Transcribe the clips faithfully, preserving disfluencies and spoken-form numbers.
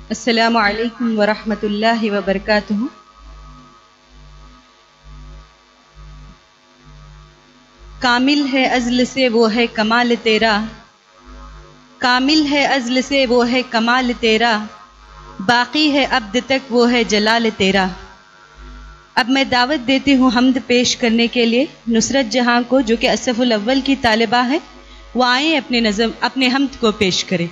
السلام علیکم ورحمۃ اللہ وبرکاتہ۔ کامل ہے ازل سے وہ ہے کمال تیرا، کامل ہے ازل سے وہ ہے کمال تیرا، باقی ہے ابد تک وہ ہے جلال تیرا۔ اب میں دعوت دیتی ہوں حمد پیش کرنے کے لیے نصرت جہاں کو، جو کہ الصف الاول کی طالبہ ہے، وہ آئیں اپنے نظم اپنے حمد کو پیش کریں۔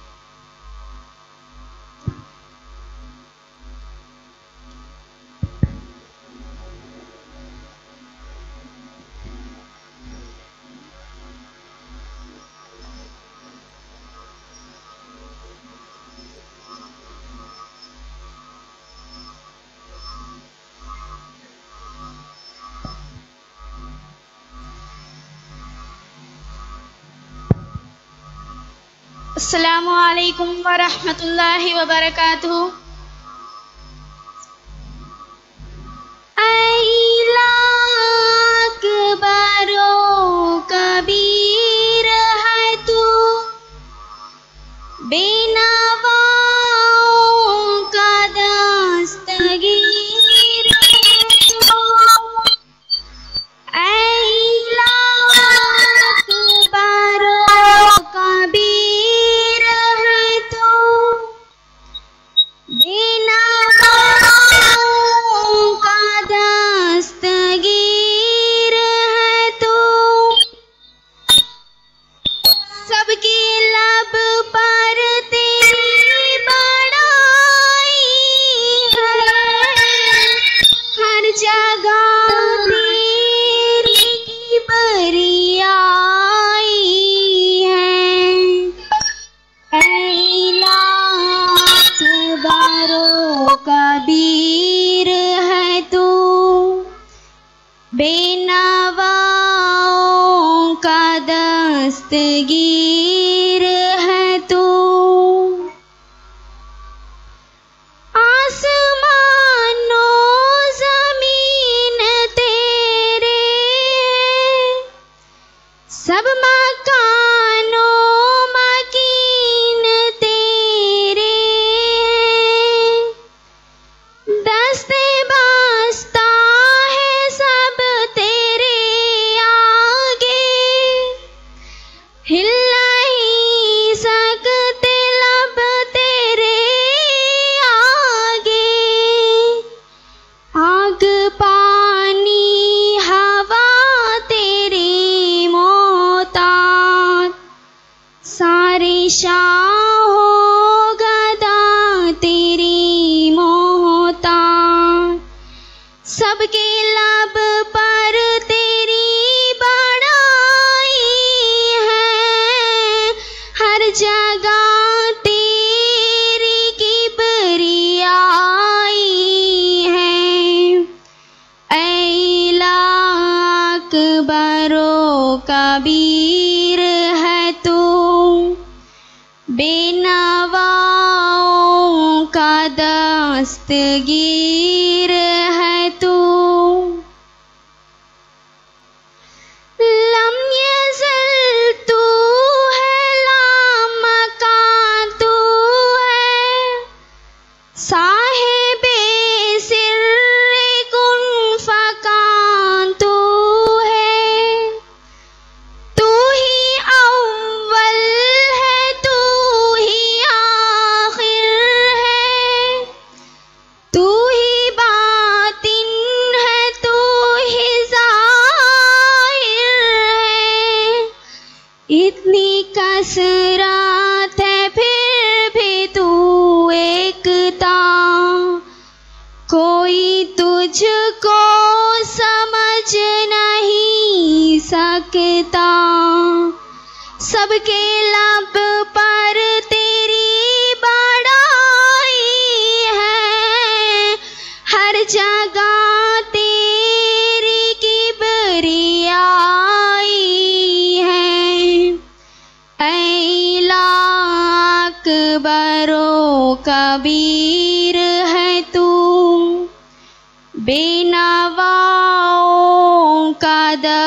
السلام علیکم ورحمۃ اللہ وبرکاتہ۔ لاکھ برو کبیر ہے تو، بے نواؤں کا دستگیر ہے تو، لاکھ برو کبیر ہے تو، بے نواؤں کا دستگیر ہے تو، سب کی لب پر تیری بڑائی ہے، ہر جگہ تیری کبریائی ہے۔ اے لاکھ برو کبیر ہے تو، بے نواؤں کا دستگیر ہے تو، آسمان و زمین تیرے، سب مکان و مکین تیرے، دست بستہ ہے سب تیرے آگے، ہل نہیں سکتے لب تیرے آگے، آگ پانی ہوا تیری محتاج، سارے شاہ و گدا تیری محتاج، سب کے لب پر تیری بڑائی ہے، ہر جگہ تیری کبریائی ہے۔ اے لاکھ برو کبیر ہے تو، بے نواؤں کا دستگیر ہے تو، لم یزل تو ہے، لامکان تو ہے، صاحب سر کن فکان تو ہے، تو ہی اول ہے تو ہی آخر ہے، تو ہی باطن ہے تو ہی ظاہر ہے، اتنی کثرت ہے پھر بھی تو ایکتا، کوئی تجھ کو سمجھ نہیں سکتا، سب کے لب پر تیری بڑائی ہے، ہر جگہ تیری کبریائی ہے۔ اے لاکھ برو کبیر ہے تو، بے نواؤں کا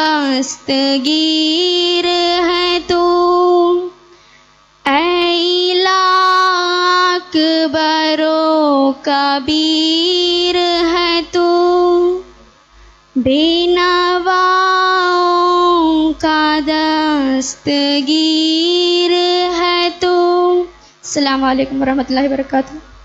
دستگیر ہے تو، اے لاکھ اکبر و کبیر ہے تو، بے نواؤں کا دستگیر ہے تو۔ السلام علیکم ورحمۃ اللہ وبرکاتہ۔